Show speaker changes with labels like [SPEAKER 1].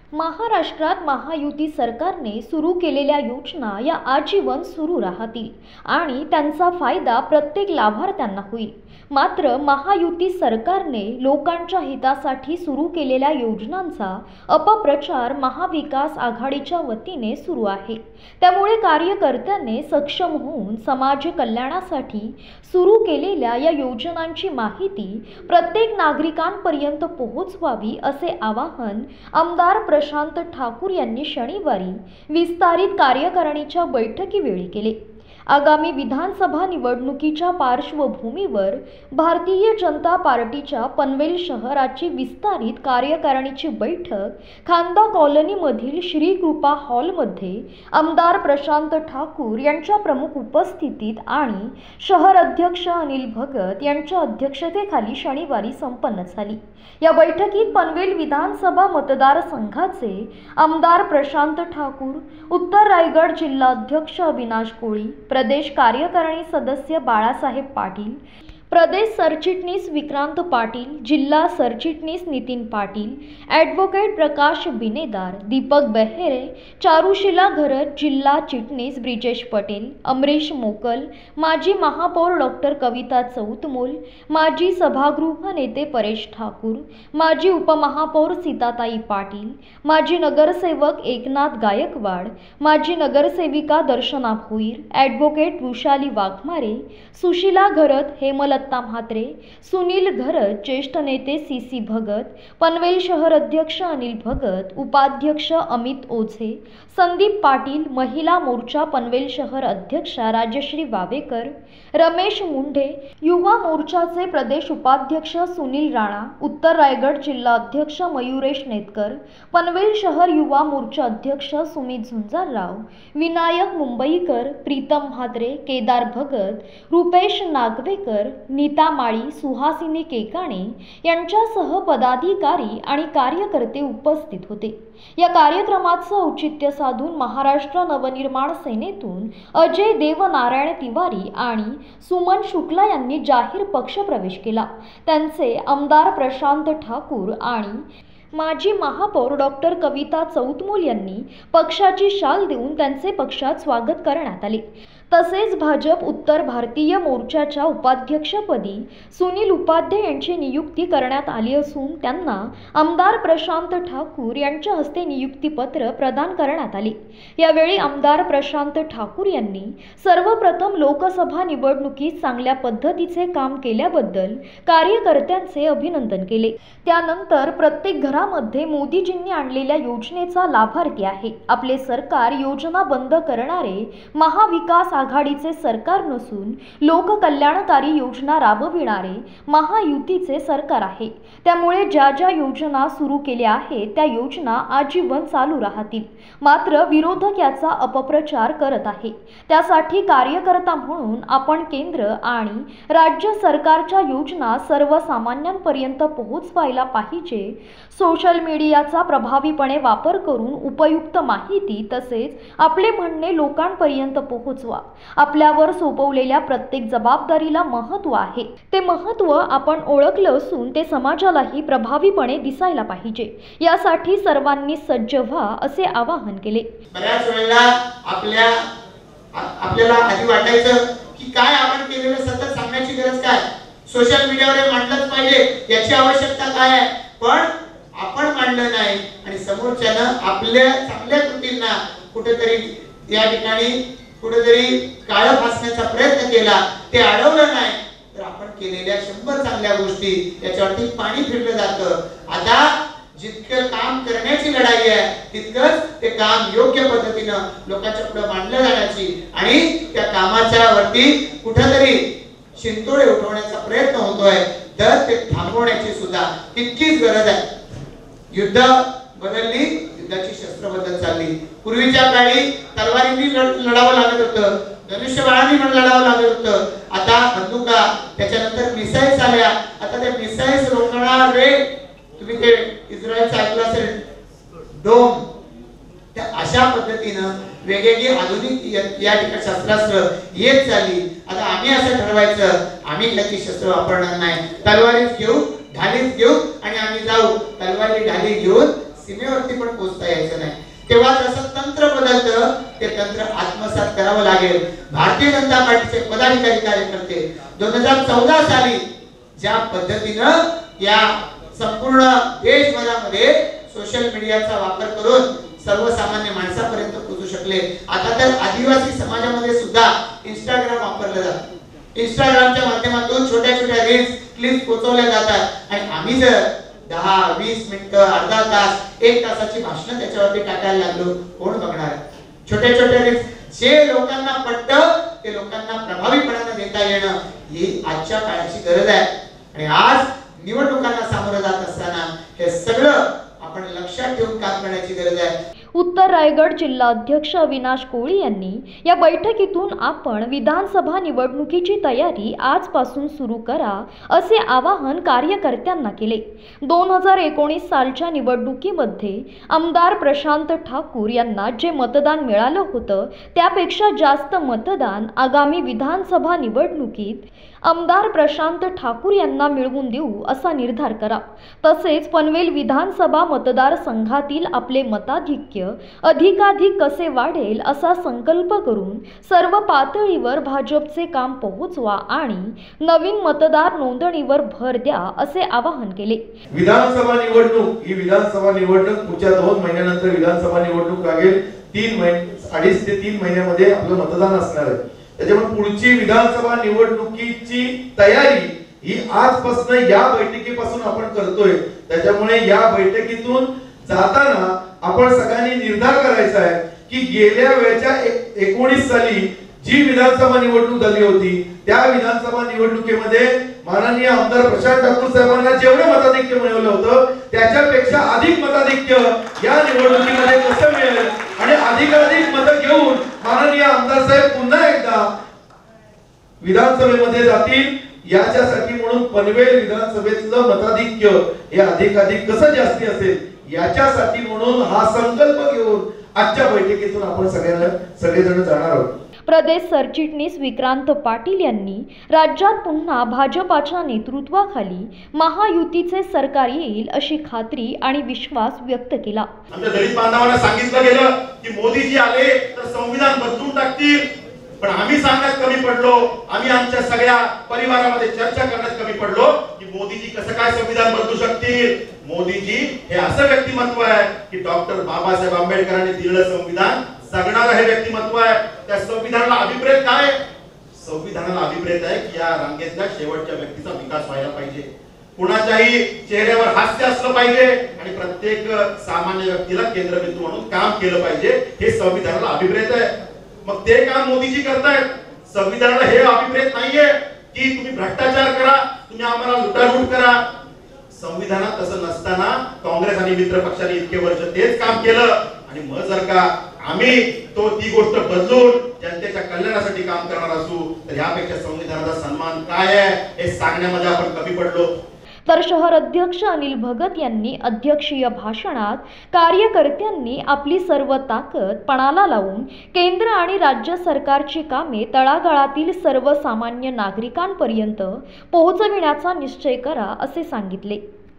[SPEAKER 1] महाराष्ट्रात महायुती सरकारने सुरू केलेल्या योजना या आजीवन सुरू राहतील आणि त्यांचा फायदा प्रत्येक लाभार्थ्यांना होईल। मात्र महायुती सरकारने लोकांच्या हितासाठी सुरू केलेल्या योजनांचा अपप्रचार महाविकास आघाडीच्या वतीने सुरू आहे। त्यामुळे कार्यकर्त्यांनी सक्षम होऊन समाज कल्याणासाठी सुरू केलेल्या या योजनांची माहिती प्रत्येक नागरिकांपर्यंत पोहोचवावी असे आवाहन आमदार प्रशांत ठाकूर यांनी शनिवारी विस्तारित कार्यकारिणीच्या बैठकीवेळी केले। आगामी विधानसभा निवडणुकीच्या पार्श्वभूमीवर भारतीय जनता पार्टीच्या पनवेल शहराची विस्तारित कार्यकारिणीची बैठक खांदा कॉलनीमधील श्री कृपा हॉलमध्ये आमदार प्रशांत ठाकूर यांच्या प्रमुख उपस्थितीत आणि शहर अध्यक्ष अनिल भगत यांच्या अध्यक्षतेखाली शनिवारी संपन्न झाली। या बैठकीत पनवेल विधानसभा मतदारसंघाचे आमदार प्रशांत ठाकूर, उत्तर रायगड जिल्हा अध्यक्ष अविनाश कोळी, प्रदेश कार्यकारिणी सदस्य बाळासाहेब पाटील, प्रदेश सरचिटणीस विक्रांत पाटील, जिल्हा सरचिटणीस नितीन पाटील, ॲडव्होकेट प्रकाश बिनेदार, दीपक बेहेरे, चारुशिला घरत, जिल्हा चिटणीस ब्रिजेश पटेल, अमरीश मोकल, माजी महापौर डॉक्टर कविता चौतमोल, माजी सभागृह नेते परेश ठाकूर, माजी उपमहापौर सीताताई पाटील, माजी नगरसेवक एकनाथ गायकवाड, माजी नगरसेविका दर्शना भोईर, ॲडव्होकेट वृषाली वाघमारे, सुशिला घरत, हेमलता म्हात्रे, सुनील घरत, ज्येष्ठ नेते सीसी भगत, पनवेल शहर अध्यक्ष अनिल भगत, उपाध्यक्ष अमित ओझे, संदीप पाटील, महिला मोर्चा पनवेल शहर अध्यक्षा राजश्री वावेकर, रमेश मुंढे, युवा मोर्चाचे प्रदेश उपाध्यक्ष सुनील राणा, उत्तर रायगड जिल्हा अध्यक्ष मयुरेश नेतकर, पनवेल शहर युवा मोर्चा अध्यक्ष सुमित झुंजारराव, विनायक मुंबईकर, प्रीतम म्हात्रे, केदार भगत, रुपेश नागवेकर, नीता माळी, सुहासिनी केकाणे यांच्यासह पदाधिकारी आणि कार्यकर्ते उपस्थित होते। या कार्यक्रमाचं औचित्य साधून महाराष्ट्र नवनिर्माण सेनेतून अजय देवनारायण तिवारी आणि सुमन शुक्ला यांनी जाहीर पक्षप्रवेश केला। त्यांचे आमदार प्रशांत ठाकूर आणि माजी महापौर डॉक्टर कविता चौतमोल यांनी पक्षाची शाल देऊन त्यांचे पक्षात स्वागत करण्यात आले। तसेच भाजप उत्तर भारतीय मोर्चाच्या उपाध्यक्षपदी सुनील उपाध्ये यांची नियुक्ती करण्यात आली असून त्यांना आमदार प्रशांत ठाकूर यांच्या हस्ते नियुक्तीपत्र प्रदान करण्यात आले। यावेळी आमदार प्रशांत ठाकूर यांनी सर्वप्रथम लोकसभा निवडणुकीत चांगल्या पद्धतीचे काम केल्याबद्दल कार्यकर्त्यांचे अभिनंदन केले। त्यानंतर प्रत्येक घरामध्ये मोदीजींनी आणलेल्या योजनेचा लाभार्थी आहे। आपले सरकार योजना बंद करणारे महाविकास आघाडीचे सरकार नसून लोककल्याणकारी योजना राबविणारे महायुतीचे सरकार आहे। त्यामुळे ज्या ज्या योजना सुरू केल्या आहेत त्या योजना आजीवन चालू राहतील। मात्र विरोधक याचा अपप्रचार करत आहे। त्यासाठी कार्यकर्ता म्हणून आपण केंद्र आणि राज्य सरकारच्या योजना सर्वसामान्यांपर्यंत पोहोचवायला पाहिजे। सोशल मीडियाचा प्रभावीपणे वापर करून उपयुक्त माहिती तसेच आपले म्हणणे लोकांपर्यंत पोहोचवा। आपल्यावर सोपवलेल्या प्रत्येक जबाबदारीला महत्त्व आहे। ते महत्त्व आपण ओळखलं असून ते समाजालाही प्रभावीपणे दिसायला पाहिजे। यासाठी सर्वांनी सज्ज व्हा असे आवाहन केले।
[SPEAKER 2] बऱ्याच वेळेला आपल्याला आधी वाटायचं की काय आपण केलेलं सतत सांगण्याची गरज काय, सोशल मीडियावर मांडलंच पाहिजे याची आवश्यकता काय आहे, पण आपण मांडलं नाही आणि समोरच्यानं आपल्या चांगल्या कृतींना कुठेतरी या ठिकाणी कुठेतरी काळं फासण्याचा प्रयत्न केला, ते अडवलं नाही तर आपण केलेल्या 100 चांगल्या गोष्टी याच्यावरती पाणी फिरलं जातं। आता जितकं काम करण्याची लढाई आहे तितकंच ते काम योग्य पद्धतीनं लोकांच्या पुढे मांडलं जाण्याची आणि त्या कामाच्या वरती कुठेतरी शिंतोडे उठवण्याचा प्रयत्न होतोय तर ते थांबवण्याची सुद्धा तितकीच गरज आहे। युद्ध बदलली, युद्धाची शस्त्र बदलत चालली। पूर्वीच्या काळी तलवारींनी लढावं लागत होतं, धनुष्यबाणांनी लढावं लागत होतं, आता बंदुका, त्याच्यानंतर मिसाईल्स आल्या। आता त्या मिसाईल्स रोखणार रे, तुम्ही ते इस्रायलचं ऐकलं असेल डोम, त्या अशा पद्धतीनं वेगवेगळी आधुनिक या ठिकाणी शस्त्रास्त्र येत चालली। आता आम्ही असं ठरवायचं आम्ही त्याची शस्त्र वापरणार नाही, तलवारीच घेऊ, ढालीच घेऊ आणि आम्ही जाऊ तलवारी ढाली घेऊन सीमेवरती पण पोहोचता करावं लागेल. भारतीय जनता पार्टीचे पदाधिकारी कार्यकर्ते 2014 साली ज्या पद्धतीनं या संपूर्ण देशभरामध्ये सोशल मीडियाचा वापर करून सर्वसामान्य माणसापर्यंत पोहोचू शकले. आता तर आदिवासी समाजामध्ये सुद्धा इंस्टाग्राम वापरलं जातं. इंस्टाग्रामच्या माध्यमातून छोट्या छोट्या रील्स क्लिप्स पोहोचवल्या जातात आणि आम्ही जर 10-20 मिनिटं, अर्धा तास, 1 तासाची भाषणं त्याच्यावरती टाकायला लागलो, कोण बघणार? छोट्या छोट्या रील्स जे लोकांना पटतं ते लोकांना प्रभावीपणाने देता येणं ही आजच्या काळाची गरज आहे. आणि आज निवडणुकांना सामोरं जात असताना हे सगळं आपण लक्षात ठेवून काम करण्याची गरज आहे.
[SPEAKER 1] उत्तर रायगड जिल्हा अध्यक्ष अविनाश कोळी यांनी या बैठकीतून आपण विधानसभा निवडणुकीची तयारी आजपासून सुरू करा असे आवाहन कार्यकर्त्यांना केले. 2019 सालच्या निवडणुकीमध्ये आमदार प्रशांत ठाकूर यांना जे मतदान मिळालं होतं त्यापेक्षा जास्त मतदान आगामी विधानसभा निवडणुकीत आमदार प्रशांत ठाकूर यांना मिळवून देऊ असा निर्धार करा. तसेच पनवेल विधानसभा मतदारसंघातील आपले मताधिक्य अधिकाधिक कसे वाढेल असा संकल्प करून सर्व पातळीवर भाजपचे काम पोहोचवा आणि नवीन मतदार नोंदणीवर भर द्या असे आवाहन केले.
[SPEAKER 3] विधानसभा निवडणूक ही विधानसभा निवडणूक पुढच्या 2 महिन्यानंतर विधानसभा निवडणूक लागेल. 2.5 ते 3 महिन्यामध्ये आपलं मतदान असणार आहे. त्याच्यामुळे पुढची विधानसभा निवडणुकीची तयारी ही आजपासून या बैठकीपासून आपण करतोय. त्याच्यामुळे या बैठकीतून जाताना आपण सगळ्यांनी निर्धार करायचा आहे की गेल्या वेळच्या 19 साली जी विधानसभा निवडणूक झाली होती त्या विधानसभा निवडणुकीमध्ये माननीय आमदार प्रशांत ठाकूर साहेबांना जेवढे मताधिक्य मिळवलं होतं त्याच्यापेक्षा अधिक मताधिक्य या निवडणुकीमध्ये कसं मिळेल आणि अधिकाधिक मतं घेऊन माननीय आमदार साहेब पुन्हा एकदा विधानसभेमध्ये जातील याच्यासाठी म्हणून पनवेल विधानसभेतलं मताधिक्य हे अधिकाधिक कसं जास्ती असेल याच्यासाठी म्हणून हा संकल्प घेऊन आजच्या बैठकीतून आपण सगळेजण जाणार आहोत.
[SPEAKER 1] प्रदेश सरचिटणीस विक्रांत पाटील यांनी राज्यात पुन्हा भाजपाच्या नेतृत्वाखाली महायुतीचे सरकार येईल अशी खात्री आणि विश्वास व्यक्त केला.
[SPEAKER 4] आमच्या दलित बांधवांना सांगितलं गेलं की मोदीजी आले तर संविधान बदलून टाकतील, पण आम्ही सांगण्यात कमी पडलो. आम्ही आमच्या सगळ्या परिवारामध्ये चर्चा करण्यात कमी पडलो की मोदीजी कसं काय संविधान बदलू शकतील. मोदीजी हे असं व्यक्तिमत्व आहे की डॉक्टर बाबासाहेब आंबेडकरांनी दिलेलं संविधान जगणारं हे व्यक्तिमत्व आहे. त्या संविधानाला अभिप्रेत काय? संविधानाला अभिप्रेत आहे की या रांगेतल्या शेवटच्या व्यक्तीचा विकास व्हायला पाहिजे, कुणाच्याही चेहऱ्यावर हास्य असलं पाहिजे आणि प्रत्येक सामान्य व्यक्तीला केंद्रबिंदू म्हणून काम केलं पाहिजे. हे संविधानाला अभिप्रेत आहे. मग ते काम मोदीजी करतायत. संविधानाला हे अभिप्रेत नाहीये की तुम्ही भ्रष्टाचार करा, तुम्ही आम्हाला लुटालूट करा. संविधानात तसं नसताना काँग्रेस आणि मित्र पक्षांनी इतके वर्ष तेच काम केलं आणि मग जर का आम्ही ती गोष्ट बदलून जनतेच्या कल्याणासाठी काम करणार असू तर यापेक्षा संविधानाचा सन्मान काय आहे हे सांगण्यामध्ये आपण कमी पडलो.
[SPEAKER 1] तर शहर अध्यक्ष अनिल भगत यांनी अध्यक्षीय भाषणात कार्यकर्त्यांनी आपली सर्व ताकद पणाला लावून केंद्र आणि राज्य सरकारची कामे तळागाळातील सर्वसामान्य नागरिकांपर्यंत पोहोचविण्याचा निश्चय करा असे सांगितले.